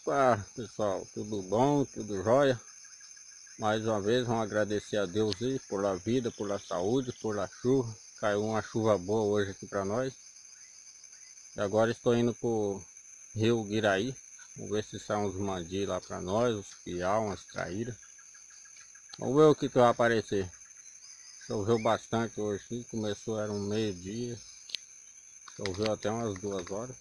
Opa, pessoal, tudo bom? Tudo jóia? Mais uma vez vamos agradecer a Deus aí por a vida, por a saúde, por a chuva. Caiu uma chuva boa hoje aqui para nós. E agora estou indo pro rio Guiraí. Vamos ver se saem uns mandi lá para nós, uns piau, umas traíras. Vamos ver o que vai aparecer. Choveu bastante hoje, começou, era um meio-dia. Choveu até umas 2 horas.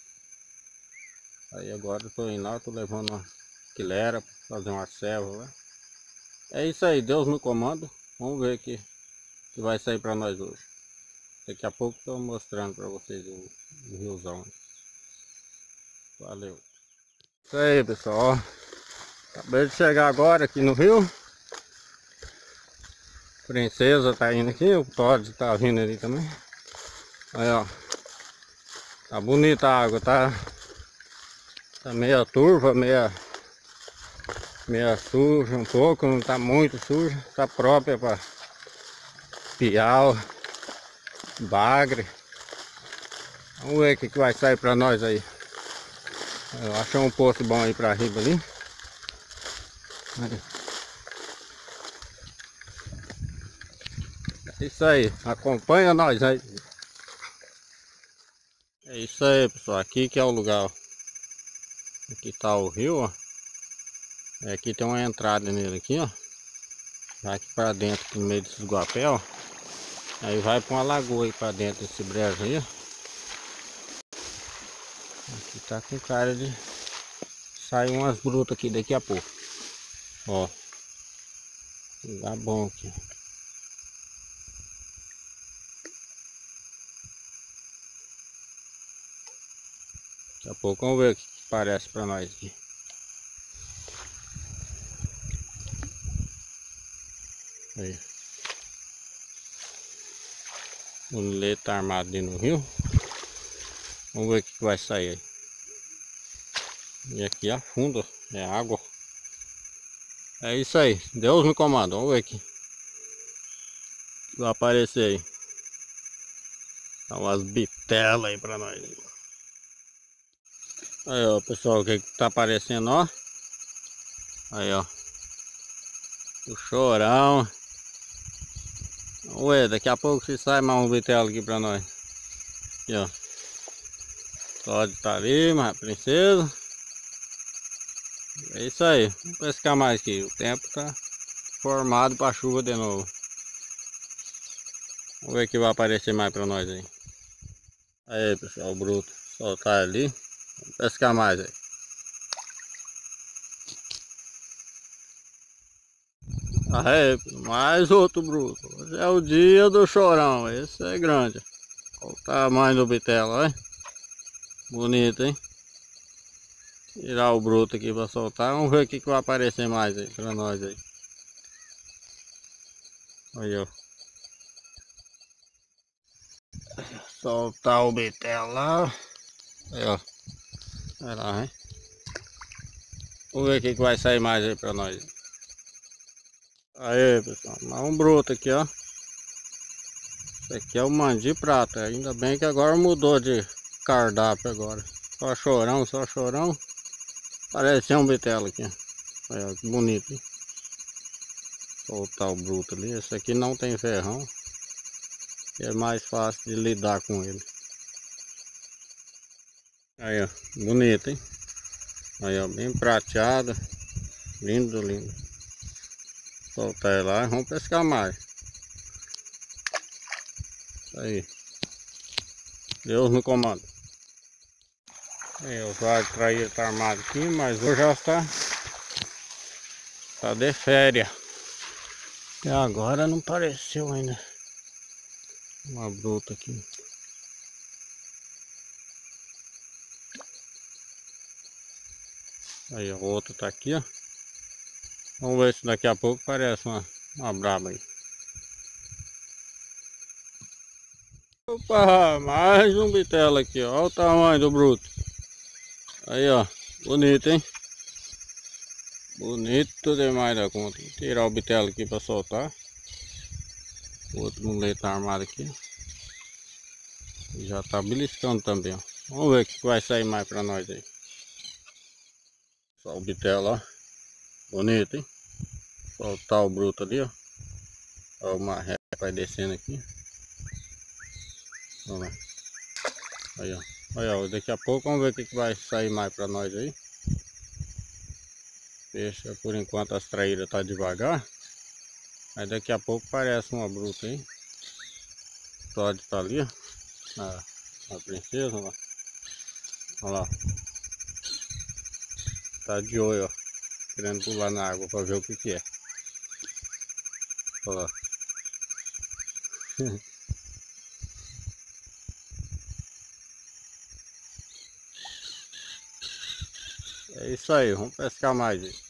Aí agora eu tô indo lá, tô levando uma quilera para fazer uma serva lá. É isso aí, Deus no comando. Vamos ver o que vai sair para nós hoje. Daqui a pouco estou mostrando para vocês o riozão. Valeu. Isso aí, pessoal. Acabei de chegar agora aqui no rio. Princesa tá indo aqui, o Todd tá vindo ali também. Aí, ó. Tá bonita a água, tá meia turva, meia suja um pouco, não tá muito suja. Tá própria para piau, bagre. Vamos ver o que vai sair para nós aí. Eu achei um poço bom aí pra riba ali. É isso aí, acompanha nós aí. É isso aí, pessoal, aqui que é o lugar, ó. Aqui tá o rio, ó. Aqui tem uma entrada nele aqui, ó. Vai aqui pra dentro, no meio desses guapé, ó. Aí vai pra uma lagoa aí pra dentro desse brejo aí, ó. Aqui tá com cara de sair umas brutas aqui daqui a pouco. Ó. Lugar bom aqui. Daqui a pouco vamos ver o que parece pra nós aqui. Aí. O leite tá armado ali no rio. Vamos ver o que vai sair aí. E aqui afunda, é água. É isso aí, Deus no comando. Vamos ver aqui. Vai aparecer aí. Dá umas bitelas aí pra nós. Aí, ó, pessoal, o que tá aparecendo, ó. Aí, ó. O chorão. Ué, daqui a pouco se sai mais um bitelo aqui pra nós. Aqui, ó. Pode estar ali, mas princesa. É isso aí. Vamos pescar mais aqui. O tempo tá formado pra chuva de novo. Vamos ver o que vai aparecer mais pra nós aí. Aí, pessoal, o bruto. Soltar ali. Vamos pescar mais aí. Aí, mais outro bruto. Hoje é o dia do chorão. Esse é grande. Olha o tamanho do bitelo, olha. Bonito, hein? Tirar o bruto aqui para soltar. Vamos ver o que vai aparecer mais aí para nós aí. Aí, ó. Soltar o bitelo lá. Aí, ó. Vai lá, hein? Vamos ver o que vai sair mais aí para nós. Aí, pessoal. Mais um bruto aqui, ó. Esse aqui é o mandi prata. Ainda bem que agora mudou de cardápio agora. Só chorão, só chorão. Parece um bitelo aqui. Olha que bonito, hein? Soltar o bruto ali. Esse aqui não tem ferrão. É mais fácil de lidar com ele. Aí, ó. Bonito, hein? Aí, ó. Bem prateado. Lindo, lindo. Soltar ele lá e vamos pescar mais. Aí. Deus no comando. Aí, o vaso de traíra tá armado aqui, mas hoje já está de férias. E agora não apareceu ainda uma bruta aqui. Aí, o outro tá aqui, ó. Vamos ver se daqui a pouco aparece uma braba aí. Opa, mais um bitelo aqui, ó. Olha o tamanho do bruto. Aí, ó. Bonito, hein? Bonito demais da conta. Vou tirar o bitelo aqui para soltar. O outro mulete tá armado aqui. Já tá beliscando também, ó. Vamos ver o que vai sair mais para nós aí. Só o bitelo, ó. Bonito, hein? Soltar o bruto ali, ó. Ó, o marré vai descendo aqui. Vamos lá. Aí, ó. Aí, ó. Daqui a pouco vamos ver o que vai sair mais pra nós aí. Deixa por enquanto as traíras tá devagar. Aí daqui a pouco parece uma bruta aí. Pode tá ali, ó. A princesa, ó. Olha lá. Tá de olho, ó. Querendo pular na água pra ver o que que é. Olha lá. É isso aí, vamos pescar mais aí.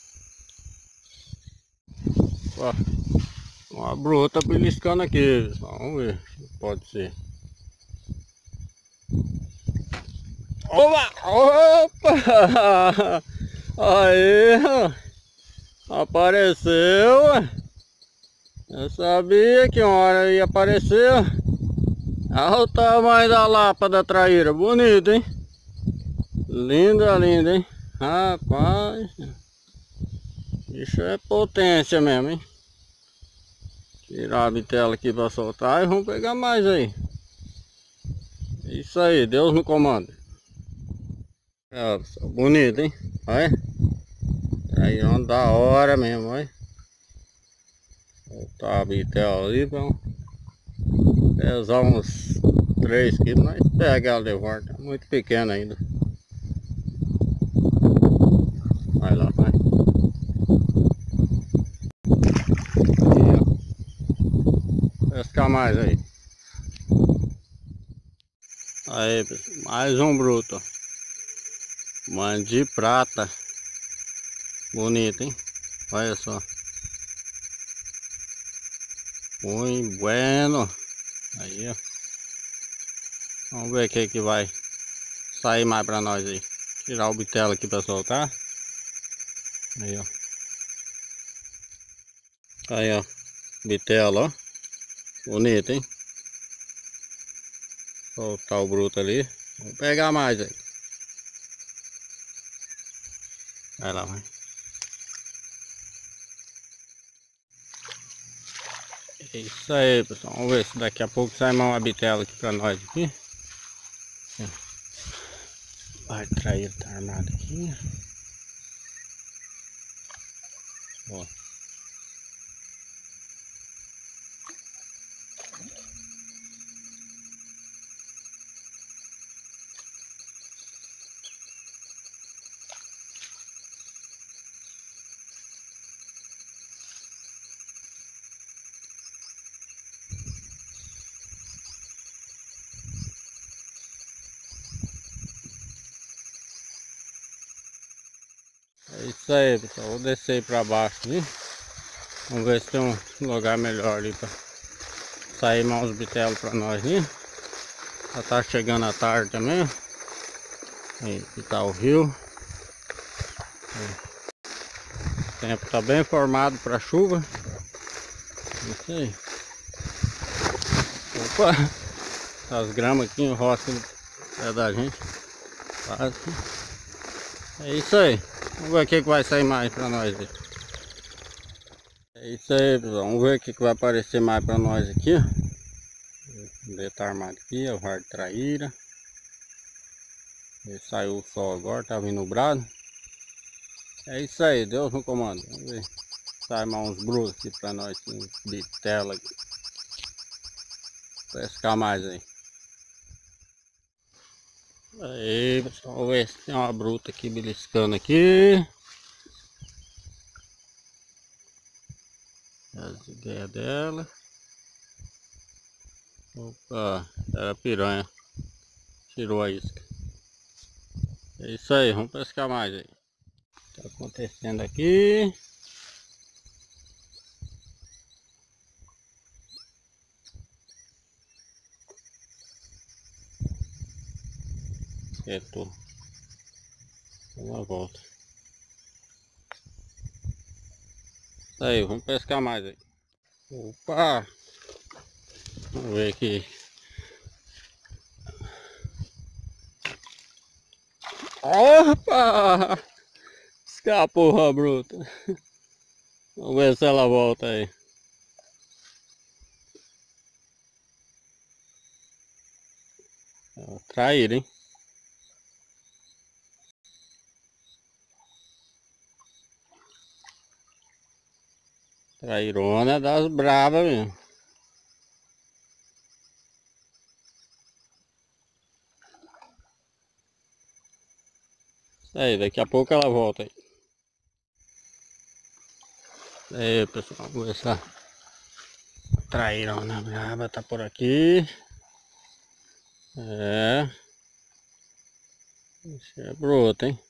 Ó, uma bruta beliscando aqui. Vamos ver se pode ser. Opa! Opa! Aí! Apareceu! Eu sabia que uma hora ia aparecer. Olha o tamanho da lapa da traíra. Bonito, hein? Linda, linda, hein? Rapaz, isso é potência mesmo, hein? Tirar a bitela aqui pra soltar e vamos pegar mais aí. Isso aí, Deus no comando. É, bonito, hein? Olha. Aí onda da hora mesmo, olha. Soltar a bitela ali pra pesar uns 3 quilos, mas pega ela de volta. Muito pequena ainda. Vai lá, vai. Pescar mais aí. Aí, mais um bruto. Mano de prata. Bonito, hein? Olha só. Muito bueno. Aí, ó. Vamos ver o que vai sair mais pra nós aí. Tirar o bitelo aqui pra soltar. Aí, ó. Aí, ó. Bitelo, ó. Bonito, hein? Soltar o bruto ali. Vamos pegar mais aí. Vai lá, vai. É isso aí, pessoal. Vamos ver se daqui a pouco sai mais uma bitela aqui pra nós aqui. Vai trair, tá armado aqui. Ó. É isso aí, pessoal. Vou descer aí pra baixo ali. Vamos ver se tem um lugar melhor ali pra sair mais uns bitelos pra nós ali. Já tá chegando a tarde também. Aí, aqui tá o rio. O tempo tá bem formado pra chuva. Isso aí. Opa! As gramas aqui em roça é da gente. Quase. É isso aí. Vamos ver o que vai sair mais pra nós aí. É isso aí, pessoal. Vamos ver o que vai aparecer mais pra nós aqui. Ele tá armado aqui, é o hard traíra. Ele saiu o sol agora, tá vindo nublado. É isso aí, Deus no comando. Vamos ver. Sai mais uns brutos aqui pra nós, uns bitela aqui. Pescar mais aí. Aí, pessoal, vamos ver se tem uma bruta aqui beliscando aqui. As ideias dela. Opa, era piranha. Tirou a isca. É isso aí, vamos pescar mais aí. Tá acontecendo aqui. Tô. Uma volta. Isso aí, vamos pescar mais aí. Opa! Vamos ver aqui. Opa! Escapou a bruta. Vamos ver se ela volta aí. Traíra, hein? Trairona das bravas mesmo. Aí, daqui a pouco ela volta aí. Aí, pessoal, vamos ver se a trairona brava tá por aqui. É. Isso é bruto, hein?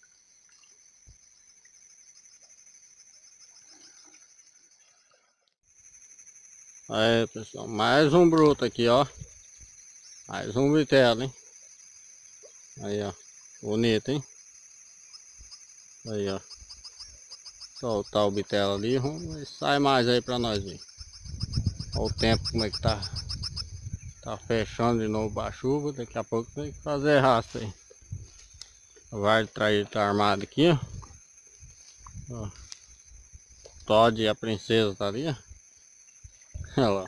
Aí, pessoal, mais um bruto aqui, ó. Mais um vitelo, hein? Aí, ó. Bonito, hein? Aí, ó. Soltar o bitelo ali, vamos ver se sai mais aí pra nós ver. Olha o tempo como é que tá. Tá fechando de novo a chuva, daqui a pouco tem que fazer raça aí. O VAR de traíra tá armado aqui, ó. Ó. Todd e a princesa tá ali, ó. Olha lá.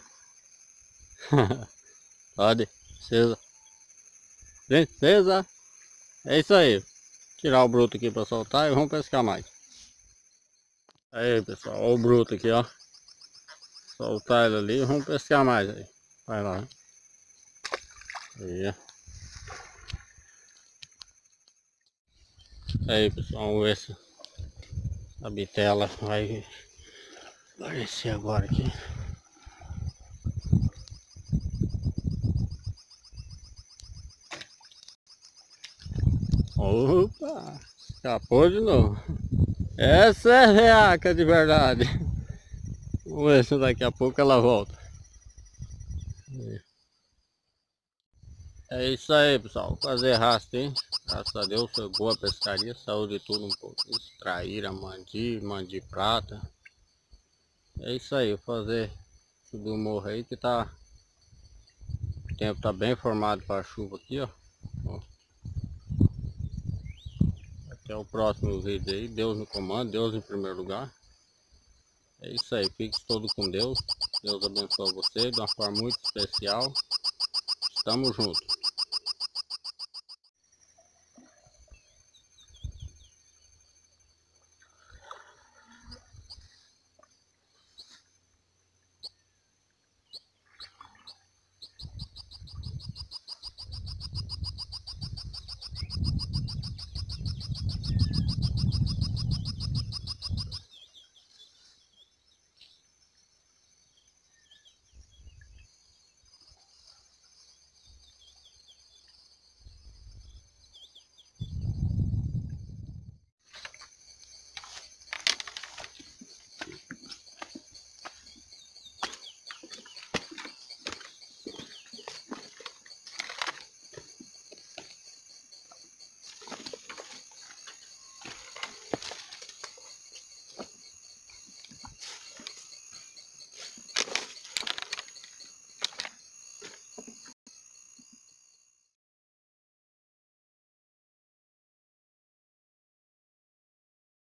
Todd, princesa. Princesa! É isso aí. Tirar o bruto aqui pra soltar e vamos pescar mais. Aí, pessoal, olha o bruto aqui, ó. Soltar ele ali e vamos pescar mais aí. Vai lá. Aí, ó. Aí, pessoal, vamos ver se a bitela vai aparecer agora aqui. Opa! Escapou de novo. Essa é reaca de verdade. Vamos ver se daqui a pouco ela volta. É isso aí, pessoal. Fazer rastro, hein? Graças a Deus foi boa a pescaria. Saiu de tudo um pouco. Traíra, mandi prata. É isso aí. Vou fazer subir o morro aí que tá. O tempo tá bem formado para a chuva aqui, ó. Até o próximo vídeo aí. Deus no comando, Deus em primeiro lugar. É isso aí. Fique todos com Deus. Deus abençoe você de uma forma muito especial. Tamo junto.